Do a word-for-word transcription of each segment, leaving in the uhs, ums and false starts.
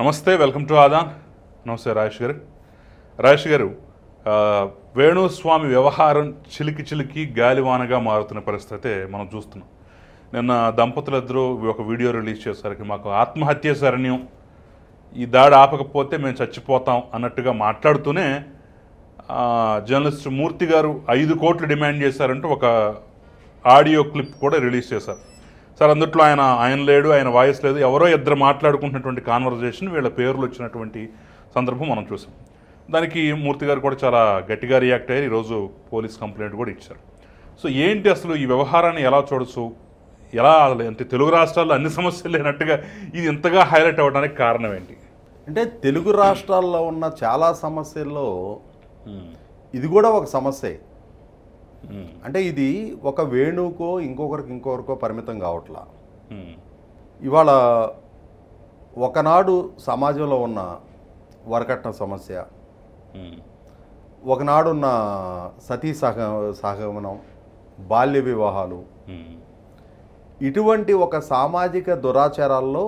నమస్తే, welcome to Aadan. నమస్తే రాజేష్ గారు. రాజేష్ గారు, వేణుస్వామి వ్యవహారం చిలికి చిలికి గాలివానగా మారుతున్న పరిస్థితి మనం చూస్తున్నాం. నిన్న దంపతులిద్దరూ ఒక వీడియో రిలీజ్ చేసరికి మాకు ఆత్మహత్య శరణ్యం, ఈ దాడి ఆపకపోతే మేము చచ్చిపోతాం అన్నట్టుగా మాట్లాడుతూనే జర్నలిస్ట్ మూర్తి గారు ఐదు కోట్లు డిమాండ్ చేశారంటూ ఒక ఆడియో క్లిప్ కూడా రిలీజ్ చేశారు. సార్, అందుట్లో ఆయన ఆయన లేడు, ఆయన వాయిస్ లేదు, ఎవరో ఇద్దరు మాట్లాడుకుంటున్నటువంటి కాన్వర్జేషన్, వీళ్ళ పేర్లు వచ్చినటువంటి సందర్భం మనం చూసాం. దానికి మూర్తి గారు కూడా చాలా గట్టిగా రియాక్ట్ అయ్యారు. ఈరోజు పోలీస్ కంప్లైంట్ కూడా ఇచ్చారు. సో ఏంటి అసలు ఈ వ్యవహారాన్ని ఎలా చూడొచ్చు, ఎలా అంటే తెలుగు రాష్ట్రాల్లో అన్ని సమస్యలు లేనట్టుగా ఇది ఇంతగా హైలైట్ అవ్వడానికి కారణం ఏంటి? అంటే తెలుగు రాష్ట్రాల్లో ఉన్న చాలా సమస్యల్లో ఇది కూడా ఒక సమస్యే. అంటే ఇది ఒక వేణుకో ఇంకొకరికి ఇంకొకరికో పరిమితం కావట్లా. ఇవాళ ఒకనాడు సమాజంలో ఉన్న వరకట్న సమస్య, ఒకనాడున్న సతీ సహ సహగమనం, బాల్య వివాహాలు, ఇటువంటి ఒక సామాజిక దురాచారాల్లో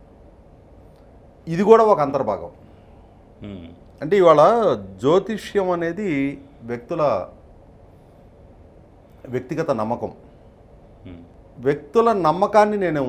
ఇది కూడా ఒక అంతర్భాగం. అంటే ఇవాళ జ్యోతిష్యం అనేది వ్యక్తుల వ్యక్తిగత నమ్మకం. వ్యక్తుల నమ్మకాన్ని నేను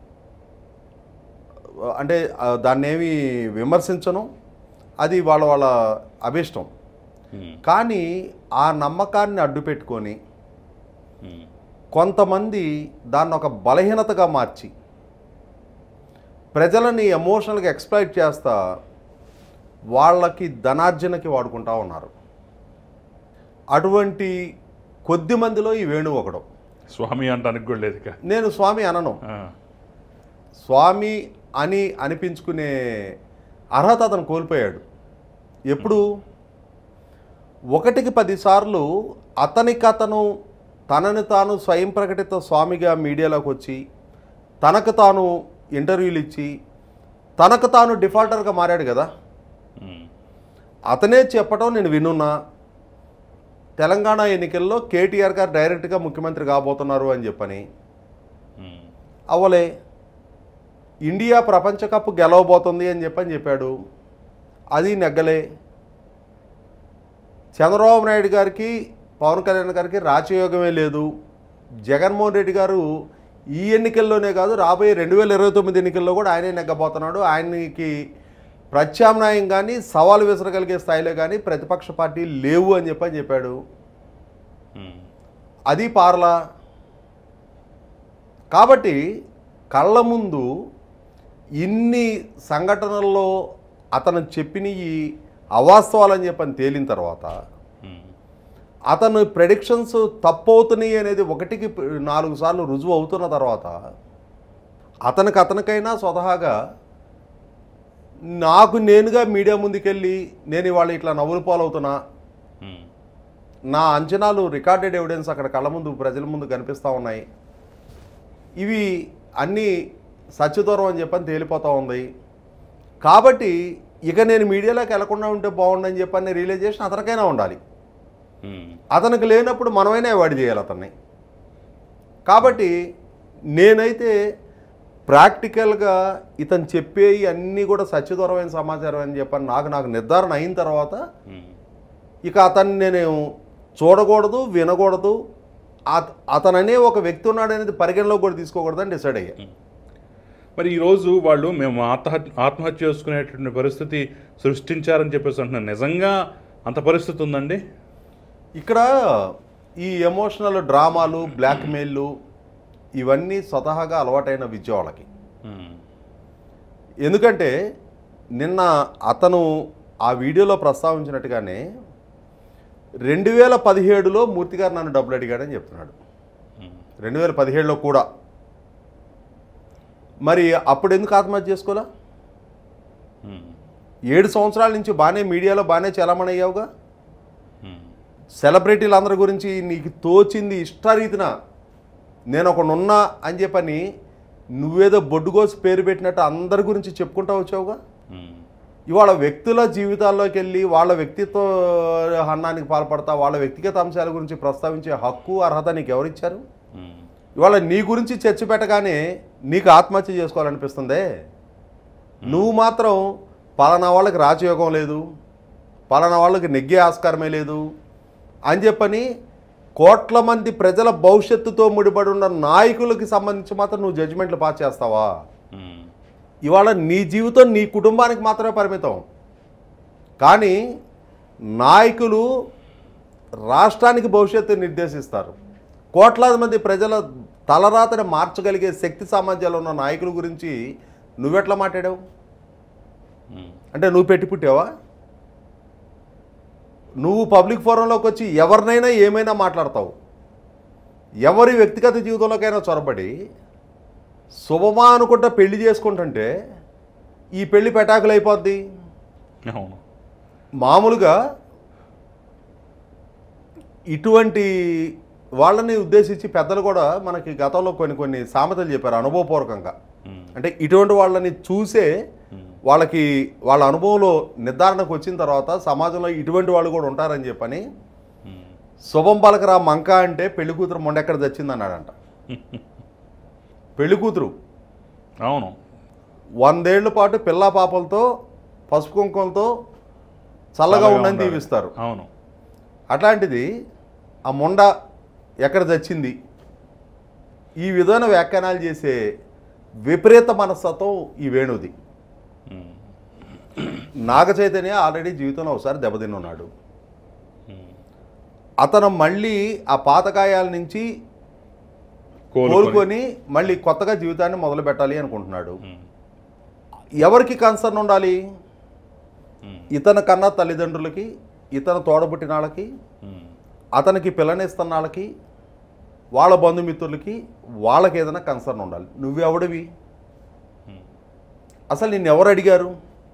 అంటే దాన్ని ఏమి విమర్శించను, అది వాళ్ళ వాళ్ళ అభిష్టం. కానీ ఆ నమ్మకాన్ని అడ్డుపెట్టుకొని కొంతమంది దాన్ని ఒక బలహీనతగా మార్చి ప్రజలని ఎమోషనల్గా ఎక్స్ప్లాయిట్ చేస్తా వాళ్ళకి ధనార్జనకి వాడుకుంటా ఉన్నారు. అటువంటి కొద్ది మందిలో ఈ వేణు ఒకడు. స్వామి అంటానికి కూడా లేదు. నేను స్వామి అనను. స్వామి అని అనిపించుకునే అర్హత అతను కోల్పోయాడు. ఎప్పుడు ఒకటికి పదిసార్లు అతనికి అతను తనని తాను స్వయం ప్రకటిత స్వామిగా మీడియాలోకి వచ్చి తనకు తాను ఇంటర్వ్యూలు ఇచ్చి తనకు తాను డిఫాల్టర్గా మారాడు కదా. అతనే చెప్పడం నేను వినున్నా, తెలంగాణ ఎన్నికల్లో కేటీఆర్ గారు డైరెక్ట్గా ముఖ్యమంత్రి కాబోతున్నారు అని చెప్పని. అవలే ఇండియా ప్రపంచ కప్ గెలవబోతుంది అని చెప్పని చెప్పాడు, అది నెగ్గలే. చంద్రబాబు నాయుడు గారికి పవన్ కళ్యాణ్ గారికి రాజయోగమే లేదు. జగన్మోహన్ రెడ్డి గారు ఈ ఎన్నికల్లోనే కాదు, రాబోయే రెండు వేల ఇరవై తొమ్మిది ఎన్నికల్లో కూడా ఆయనే నెగ్గబోతున్నాడు. ఆయనకి ప్రత్యామ్నాయం కానీ సవాలు విసరగలిగే స్థాయిలో కానీ ప్రతిపక్ష పార్టీలు లేవు అని చెప్పని చెప్పాడు. అది పార్లా. కాబట్టి కళ్ళ ముందు ఇన్ని సంఘటనల్లో అతను చెప్పినవి అవాస్తవాలని చెప్పని తేలిన తర్వాత, అతను ప్రెడిక్షన్స్ తప్పవుతున్నాయి అనేది ఒకటికి నాలుగు సార్లు రుజువు అవుతున్న తర్వాత, అతనికి అతనికైనా స్వతహాగా నాకు నేనుగా మీడియా ముందుకెళ్ళి నేను ఇవాళ ఇట్లా నవ్వులు పాలవుతున్నా, నా అంచనాలు రికార్డెడ్ ఎవిడెన్స్ అక్కడ కళ్ళ ముందు ప్రజల ముందు కనిపిస్తూ ఉన్నాయి, ఇవి అన్నీ సత్యదూరం అని చెప్పని తేలిపోతూ ఉంది. కాబట్టి ఇక నేను మీడియాలోకి వెళ్లకుండా ఉంటే బాగుండని చెప్పని రియలైజేషన్ అతనికైనా ఉండాలి. అతనికి లేనప్పుడు మనమైనా అవాయిడ్ చేయాలి అతన్ని. కాబట్టి నేనైతే ప్రాక్టికల్గా ఇతను చెప్పేవి అన్నీ కూడా సత్యదూరమైన సమాచారం అని చెప్పని నాకు నాకు నిర్ధారణ అయిన తర్వాత ఇక అతన్ని నేను చూడకూడదు, వినకూడదు, అతననే ఒక వ్యక్తి ఉన్నాడనేది పరిగణలోకి కూడా తీసుకోకూడదని డిసైడ్ అయ్యా. మరి ఈరోజు వాళ్ళు మేము ఆత్మహత్య ఆత్మహత్య చేసుకునేటువంటి పరిస్థితి సృష్టించారని చెప్పేసి అంటున్నారు. నిజంగా అంత పరిస్థితి ఉందండి? ఇక్కడ ఈ ఎమోషనల్ డ్రామాలు, బ్లాక్మెయిల్లు ఇవన్నీ స్వతహాగా అలవాటైన విద్య వాళ్ళకి. ఎందుకంటే నిన్న అతను ఆ వీడియోలో ప్రస్తావించినట్టుగానే రెండు వేల పదిహేడులో మూర్తి గారు నన్ను డబ్బులు అడిగాడని చెప్తున్నాడు. రెండు వేల పదిహేడులో కూడా. మరి అప్పుడు ఎందుకు ఆత్మహత్య చేసుకోలే? ఏడు సంవత్సరాల నుంచి బాగానే మీడియాలో బాగానే చలామణి అయ్యావుగా. సెలబ్రిటీలు అందరి గురించి నీకు తోచింది ఇష్టారీతిన నేను ఒకనున్నా అని చెప్పని నువ్వేదో బొడ్డుకోసి పేరు పెట్టినట్టు అందరి గురించి చెప్పుకుంటా వచ్చావుగా. ఇవాళ వ్యక్తుల జీవితాల్లోకి వెళ్ళి వాళ్ళ వ్యక్తిత్వ హన్నానికి పాల్పడతా వాళ్ళ వ్యక్తిగత అంశాల గురించి ప్రస్తావించే హక్కు, అర్హత నీకు ఎవరిచ్చారు? ఇవాళ నీ గురించి చర్చ పెట్టగానే నీకు ఆత్మహత్య చేసుకోవాలనిపిస్తుందే. నువ్వు మాత్రం పలానా వాళ్ళకి రాజయోగం లేదు, పలానా వాళ్ళకి నెగ్గే ఆస్కారమే లేదు అని చెప్పని కోట్ల మంది ప్రజల భవిష్యత్తుతో ముడిపడి ఉన్న నాయకులకి సంబంధించి మాత్రం నువ్వు జడ్జిమెంట్లు పాస్ చేస్తావా? ఇవాళ నీ జీవితం నీ కుటుంబానికి మాత్రమే పరిమితం. కానీ నాయకులు రాష్ట్రానికి భవిష్యత్తు నిర్దేశిస్తారు. కోట్లాది మంది ప్రజల తలరాతని మార్చగలిగే శక్తి సామర్థ్యాలు ఉన్న నాయకుల గురించి నువ్వెట్లా మాట్లాడావు? అంటే నువ్వు పెట్టి పుట్టావా? నువ్వు పబ్లిక్ ఫోరంలోకి వచ్చి ఎవరినైనా ఏమైనా మాట్లాడతావు. ఎవరి వ్యక్తిగత జీవితంలోకైనా చొరబడి శుభమా అనుకుంటా పెళ్లి చేసుకుంటుంటే ఈ పెళ్లి పెటాకులు అయిపోద్ది. మామూలుగా ఇటువంటి వాళ్ళని ఉద్దేశించి పెద్దలు కూడా మనకి గతంలో కొన్ని కొన్ని సామెతలు చెప్పారు అనుభవపూర్వకంగా. అంటే ఇటువంటి వాళ్ళని చూసే వాళ్ళకి వాళ్ళ అనుభవంలో నిర్ధారణకు వచ్చిన తర్వాత సమాజంలో ఇటువంటి వాళ్ళు కూడా ఉంటారని చెప్పని శుభం పలకరా మంక అంటే పెళ్లి కూతురు మొండెక్కడ తెచ్చింది అన్నాడంట. పెళ్లి కూతురు అవును వందేళ్ల పాటు పిల్లా పాపలతో పసుపు కుంకుమలతో చల్లగా ఉండని దీవిస్తారు. అవును. అట్లాంటిది ఆ మొండ ఎక్కడ తెచ్చింది ఈ విధమైన వ్యాఖ్యానాలు చేసే విపరీత మనస్తత్వం ఈ వేణుది. నాగ చైతన్య ఆల్రెడీ జీవితంలో ఒకసారి దెబ్బతిన్నాడు. అతను మళ్ళీ ఆ పాతకాయాల నుంచి కోలుకొని మళ్ళీ కొత్తగా జీవితాన్ని మొదలు పెట్టాలి అనుకుంటున్నాడు. ఎవరికి కన్సర్న్ ఉండాలి? ఇతను కన్నా తల్లిదండ్రులకి, ఇతను తోడబుట్టిన వాళ్ళకి, అతనికి పిల్లనిస్తున్న వాళ్ళకి, వాళ్ళ బంధుమిత్రులకి, వాళ్ళకి ఏదైనా కన్సర్న్ ఉండాలి. నువ్వెవడివి? అసలు నిన్ను ఎవరు అడిగారు?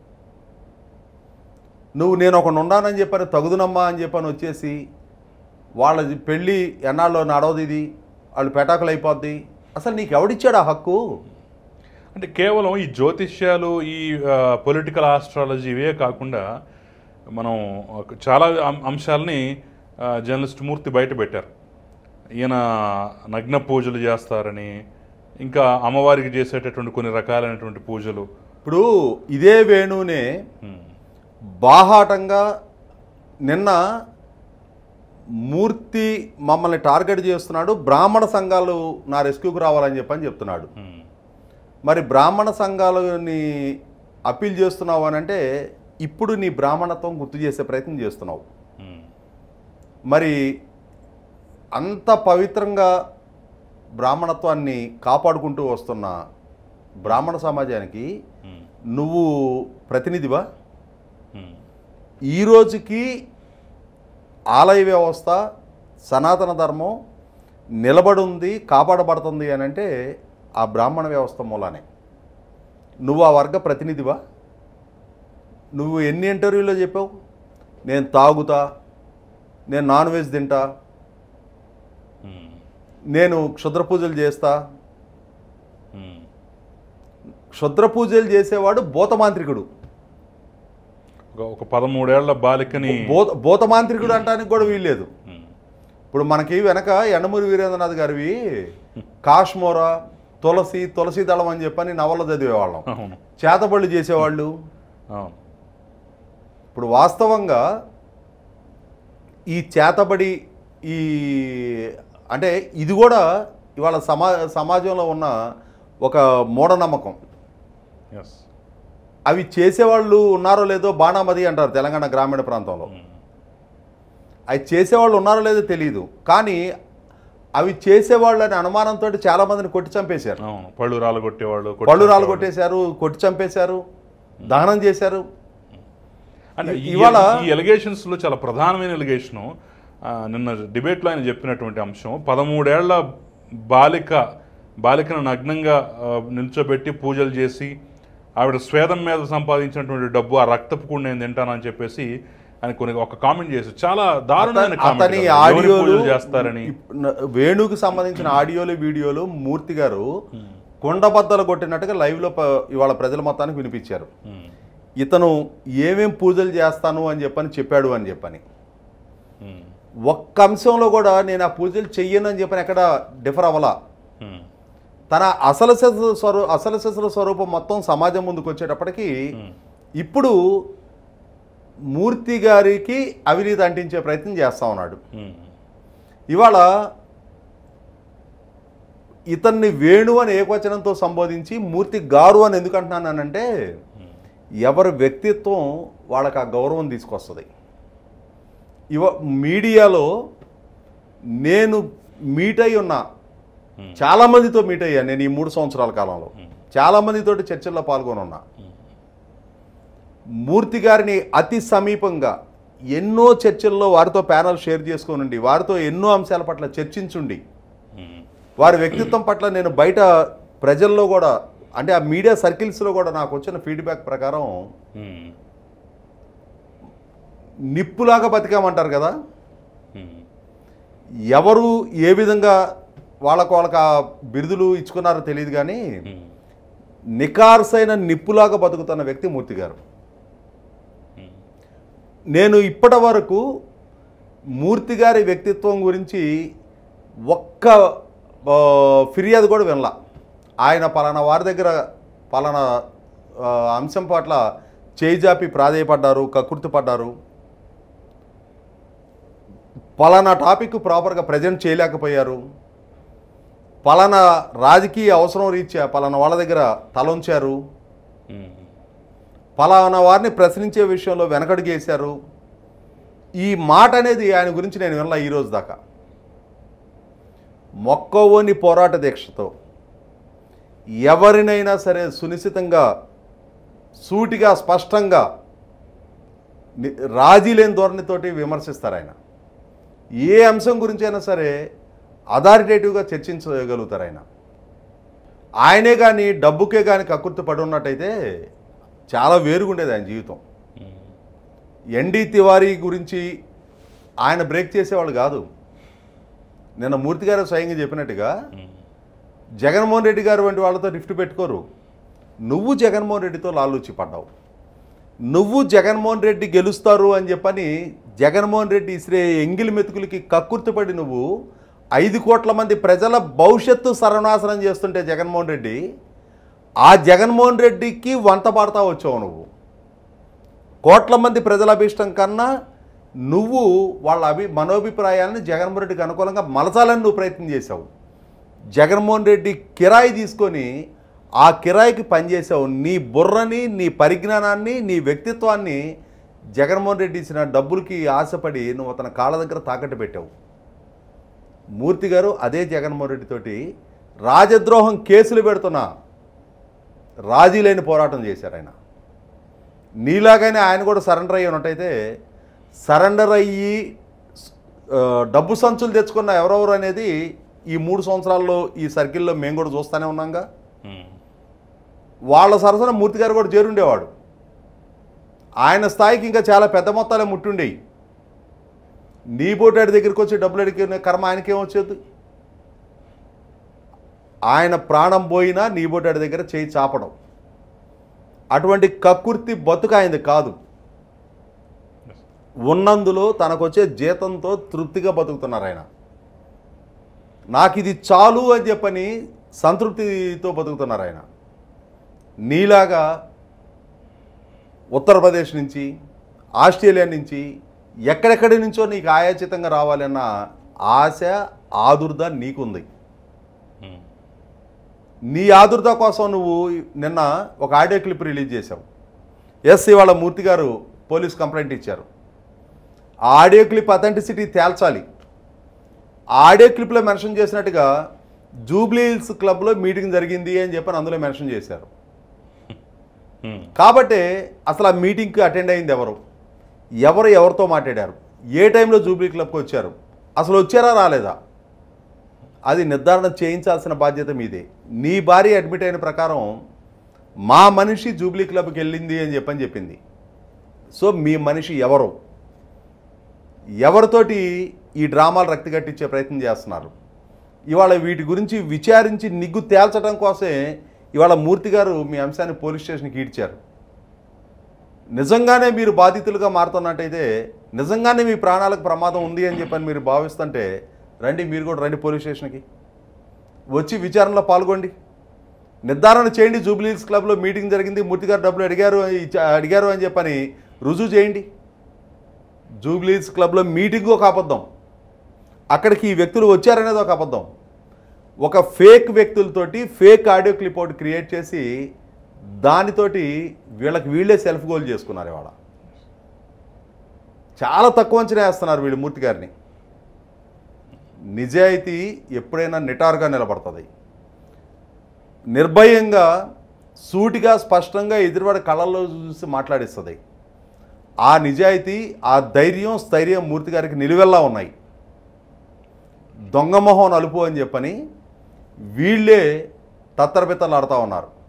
నువ్వు నేను ఒకడు ఉన్నానని చెప్పని తగుదునమ్మా అని చెప్పని వచ్చేసి వాళ్ళ పెళ్ళి ఎన్నాళ్ళు నడవదు, ఇది వాళ్ళు పెటాకులు అయిపోద్ది. అసలు నీకు ఎవడిచ్చాడు ఆ హక్కు? అంటే కేవలం ఈ జ్యోతిష్యాలు, ఈ పొలిటికల్ ఆస్ట్రాలజీ ఇవే కాకుండా మనం చాలా అంశాలని జర్నలిస్ట్ మూర్తి బయట పెట్టారు. ఈయన నగ్న పూజలు చేస్తారని, ఇంకా అమ్మవారికి చేసేటటువంటి కొన్ని రకాలైనటువంటి పూజలు. ఇప్పుడు ఇదే వేణునే బాహాటంగా నిన్న మూర్తి మమ్మల్ని టార్గెట్ చేస్తున్నాడు, బ్రాహ్మణ సంఘాలు నా రెస్క్యూకి రావాలని చెప్పని చెప్తున్నాడు. మరి బ్రాహ్మణ సంఘాలని అప్పీల్ చేస్తున్నావు అని అంటే ఇప్పుడు నీ బ్రాహ్మణత్వం గుర్తు చేసే ప్రయత్నం చేస్తున్నావు. మరి అంత పవిత్రంగా బ్రాహ్మణత్వాన్ని కాపాడుకుంటూ వస్తున్న బ్రాహ్మణ సమాజానికి నువ్వు ప్రతినిధివా? ఈ రోజుకి ఆలయ వ్యవస్థ, సనాతన ధర్మం నిలబడుంది, కాపాడబడుతుంది అని అంటే ఆ బ్రాహ్మణ వ్యవస్థ మూలానే. నువ్వు ఆ వర్గ ప్రతినిధివా? నువ్వు ఎన్ని ఇంటర్వ్యూలో చెప్పావు, నేను తాగుతా, నేను నాన్ వెజ్ తింటా, నేను క్షుద్ర పూజలు చేస్తా. క్షుద్ర పూజలు చేసేవాడు భూతమాంత్రికుడు. ఒక పదమూడేళ్ల బాలికని భూత భూతమాంత్రికుడు అంటానికి కూడా వీల్లేదు. ఇప్పుడు మనకి వెనక ఎండమూరి వీరేంద్రనాథ్ గారివి కాశ్మోర, తులసి, తులసి దళం అని చెప్పని నవల్లో చదివేవాళ్ళం, చేతబళ్ళు చేసేవాళ్ళు. ఇప్పుడు వాస్తవంగా ఈ చేతబడి, ఈ అంటే ఇది కూడా ఇవాళ సమా సమాజంలో ఉన్న ఒక మూఢనమ్మకం. అవి చేసేవాళ్ళు ఉన్నారో లేదో బాణామది అంటారు తెలంగాణ గ్రామీణ ప్రాంతంలో. అవి చేసేవాళ్ళు ఉన్నారో లేదో తెలియదు, కానీ అవి చేసేవాళ్ళు అనే అనుమానంతో చాలా మందిని కొట్టి చంపేశారు. పళ్ళు రాళ్ళు కొట్టేవాళ్ళు పళ్ళు రాళ్ళు కొట్టేశారు, కొట్టి చంపేశారు, దహనం చేశారు. అంటే ఇవాళ ఈ ఎలిగేషన్స్ లో చాలా ప్రధానమైన ఎలిగేషను నిన్న డిబేట్లో ఆయన చెప్పినటువంటి అంశం, పదమూడేళ్ల బాలిక బాలికను నగ్నంగా నిల్చోబెట్టి పూజలు చేసి ఆవిడ స్వేదం మీద సంపాదించినటువంటి డబ్బు ఆ రక్తపు కూడా నేను తింటానని చెప్పేసి ఆయన కొన్ని ఒక కామెంట్ చేసి చాలా దారుణమైన ఆడియోలు చేస్తారని. వేణుకి సంబంధించిన ఆడియోలు, వీడియోలు మూర్తి గారు కొండబద్దలు కొట్టినట్టుగా లైవ్లో ఇవాళ ప్రజల మొత్తానికి వినిపించారు. ఇతను ఏమేం పూజలు చేస్తాను అని చెప్పని చెప్పాడు అని చెప్పని. ఒక్క అంశంలో కూడా నేను ఆ పూజలు చెయ్యను అని చెప్పని ఎక్కడ డిఫర్ అవ్వలా. తన అసలు శిశు స్వరూ అసలు శిశుల స్వరూపం మొత్తం సమాజం ముందుకు వచ్చేటప్పటికి ఇప్పుడు మూర్తి గారికి అవినీతి అంటించే ప్రయత్నం చేస్తూ ఉన్నాడు. ఇవాళ ఇతన్ని వేణు అని ఏకవచనంతో సంబోధించి మూర్తి గారు అని ఎందుకు అంటున్నానంటే ఎవరి వ్యక్తిత్వం వాళ్ళకి ఆ గౌరవం తీసుకొస్తుంది. ఇవ మీడియాలో నేను మీట్ అయి ఉన్నా, చాలామందితో మీట్ అయ్యా నేను ఈ మూడు సంవత్సరాల కాలంలో, చాలామందితోటి చర్చల్లో పాల్గొని ఉన్నా. మూర్తి గారిని అతి సమీపంగా ఎన్నో చర్చల్లో వారితో ప్యానల్ షేర్ చేసుకోనండి, వారితో ఎన్నో అంశాల పట్ల చర్చించుండి, వారి వ్యక్తిత్వం పట్ల నేను బయట ప్రజల్లో కూడా అంటే ఆ మీడియా సర్కిల్స్లో కూడా నాకు వచ్చిన ఫీడ్బ్యాక్ ప్రకారం నిప్పులాగా బతికామంటారు కదా, ఎవరు ఏ విధంగా వాళ్ళకు వాళ్ళకి ఆ బిరుదులు ఇచ్చుకున్నారో తెలియదు కానీ నికార్సైన నిప్పులాగా బతుకుతున్న వ్యక్తి మూర్తి గారు. నేను ఇప్పటి వరకు మూర్తి గారి వ్యక్తిత్వం గురించి ఒక్క ఫిర్యాదు కూడా వినలా. ఆయన పలానా వారి దగ్గర పలానా అంశం పట్ల చేయిజాపి ప్రాధేయపడ్డారు, కకృతి పడ్డారు, పలానా టాపిక్ ప్రాపర్గా ప్రజెంట్ చేయలేకపోయారు, పలానా రాజకీయ అవసరం రీత్యా పలానా వాళ్ళ దగ్గర తలొంచారు, పలానా వారిని ప్రశ్నించే విషయంలో వెనకడుగేశారు, ఈ మాట అనేది ఆయన గురించి నేను వినలా ఈరోజు దాకా. మొక్కవోని పోరాట దీక్షతో ఎవరినైనా సరే సునిశ్చితంగా సూటిగా స్పష్టంగా రాజీ లేని ధోరణితోటి విమర్శిస్తారు ఆయన. ఏ అంశం గురించి అయినా సరే అథారిటేటివ్గా చర్చించగలుగుతారు ఆయన. ఆయనే కానీ డబ్బుకే కానీ కకృతి పడి ఉన్నట్టయితే చాలా వేరుగుండేది ఆయన జీవితం. ఎన్డీ తివారీ గురించి ఆయన బ్రేక్ చేసేవాళ్ళు కాదు. నిన్న మూర్తి గారు స్వయంగా చెప్పినట్టుగా జగన్మోహన్ రెడ్డి గారు వంటి వాళ్ళతో రిఫ్ట్ పెట్టుకోరు. నువ్వు జగన్మోహన్ రెడ్డితో లాలూచి పడ్డావు, నువ్వు జగన్మోహన్ రెడ్డి గెలుస్తారు అని చెప్పని జగన్మోహన్ రెడ్డి ఇసిరే ఎంగిలి మెతుకులకి కక్కుర్తిపడి నువ్వు ఐదు కోట్ల మంది ప్రజల భవిష్యత్తు సర్వనాశనం చేస్తుంటే జగన్మోహన్ రెడ్డి ఆ జగన్మోహన్ రెడ్డికి వంత పాడుతూ వచ్చావు. నువ్వు కోట్ల మంది ప్రజల అభీష్టం కన్నా నువ్వు వాళ్ళ అభి మనోభిప్రాయాలను జగన్మోహన్ రెడ్డికి అనుకూలంగా మలచాలని నువ్వు ప్రయత్నం చేశావు. జగన్మోహన్ రెడ్డి కిరాయి తీసుకొని ఆ కిరాయికి పనిచేసావు. నీ బుర్రని, నీ పరిజ్ఞానాన్ని, నీ వ్యక్తిత్వాన్ని జగన్మోహన్ రెడ్డి ఇచ్చిన డబ్బులకి ఆశపడి నువ్వు అతని కాళ్ళ దగ్గర తాకట్టు పెట్టావు. మూర్తి గారు అదే జగన్మోహన్ రెడ్డితోటి రాజద్రోహం కేసులు పెడుతున్నా రాజీ లేని పోరాటం చేశారు ఆయన. నీలాగానే ఆయన కూడా సరెండర్ అయ్యి ఉన్నట్టయితే సరెండర్ అయ్యి డబ్బు సంచులు తెచ్చుకున్న ఎవరెవరు అనేది ఈ మూడు సంవత్సరాల్లో ఈ సర్కిల్లో మేము కూడా చూస్తూనే ఉన్నాంగా. వాళ్ళ సరసన మూర్తి గారు కూడా చేరుండేవాడు. ఆయన స్థాయికి ఇంకా చాలా పెద్ద మొత్తాలే ముట్టుండేవి. నీ బోటాడి దగ్గరికి వచ్చి డబ్బులు అడిగిన కర్మ ఆయనకేమొచ్చేది? ఆయన ప్రాణం పోయినా నీ బోటాడి దగ్గర చేయి చాపడం, అటువంటి కక్కుర్తి బతుకు ఆయనది కాదు. ఉన్నందులో తనకొచ్చే జీతంతో తృప్తిగా బతుకుతున్నారు ఆయన. నాకు ఇది చాలు అని చెప్పని సంతృప్తితో బతుకుతున్నారు ఆయన. నీలాగా ఉత్తరప్రదేశ్ నుంచి, ఆస్ట్రేలియా నుంచి, ఎక్కడెక్కడి నుంచో నీకు ఆయాచితంగా రావాలన్న ఆశ, ఆదుర్ద నీకుంది. నీ ఆదుర్ద కోసం నువ్వు నిన్న ఒక ఆడియో క్లిప్ రిలీజ్ చేశావు. ఎస్, ఇవాళ మూర్తి గారు పోలీస్ కంప్లైంట్ ఇచ్చారు. ఆ ఆడియో క్లిప్ అథెంటిసిటీ తేల్చాలి. ఆ ఆడియో క్లిప్లో మెన్షన్ చేసినట్టుగా జూబ్లీ హిల్స్ క్లబ్లో మీటింగ్ జరిగింది అని చెప్పని అందులో మెన్షన్ చేశారు. కాబట్టి అసలు ఆ మీటింగ్కి అటెండ్ అయింది ఎవరు, ఎవరు ఎవరితో మాట్లాడారు, ఏ టైంలో జూబ్లీ క్లబ్కి వచ్చారు, అసలు వచ్చారా రాలేదా, అది నిర్ధారణ చేయించాల్సిన బాధ్యత మీదే. నీ భార్య అడ్మిట్ అయిన ప్రకారం మా మనిషి జూబ్లీ క్లబ్కి వెళ్ళింది అని చెప్పని చెప్పింది. సో మీ మనిషి ఎవరు, ఎవరితోటి ఈ డ్రామాలు రక్తి కట్టించే ప్రయత్నం చేస్తున్నారు? ఇవాళ వీటి గురించి విచారించి నిగ్గు తేల్చడం కోసమే ఇవాళ మూర్తి గారు మీ అంశాన్ని పోలీస్ స్టేషన్కి ఈడ్చారు. నిజంగానే మీరు బాధితులుగా మారుతున్నట్టయితే, నిజంగానే మీ ప్రాణాలకు ప్రమాదం ఉంది అని చెప్పని మీరు భావిస్తుంటే రండి, మీరు కూడా రండి పోలీస్ స్టేషన్కి వచ్చి విచారణలో పాల్గొండి. నిర్ధారణ చేయండి. జూబ్లీహిల్స్ క్లబ్లో మీటింగ్ జరిగింది, మూర్తి గారు డబ్బులు అడిగారు ఇచ్చా- అడిగారు అని చెప్పని రుజువు చేయండి. జూబ్లీహిల్స్ క్లబ్లో మీటింగ్ ఒక అబద్ధం, అక్కడికి ఈ వ్యక్తులు వచ్చారనేది ఒక అబద్ధం. ఒక ఫేక్ వ్యక్తులతోటి ఫేక్ ఆడియో క్లిప్ ఒకటి క్రియేట్ చేసి దానితోటి వీళ్ళకి వీళ్ళే సెల్ఫ్ గోల్ చేసుకున్నారు. ఇవాళ చాలా తక్కువ అంచనా వేస్తున్నారు వీళ్ళు మూర్తి గారిని. నిజాయితీ ఎప్పుడైనా నిటారుగా నిలబడుతుంది. నిర్భయంగా సూటిగా స్పష్టంగా ఎదురువాడి కళ్ళల్లో చూసి మాట్లాడిస్తుంది. ఆ నిజాయితీ, ఆ ధైర్యం, స్థైర్యం మూర్తి గారికి నిలువెల్లా ఉన్నాయి. దొంగ మొహం నలుపు అని చెప్పని వీళ్ళే తత్తరబిత్తలు ఆడుతూ ఉన్నారు.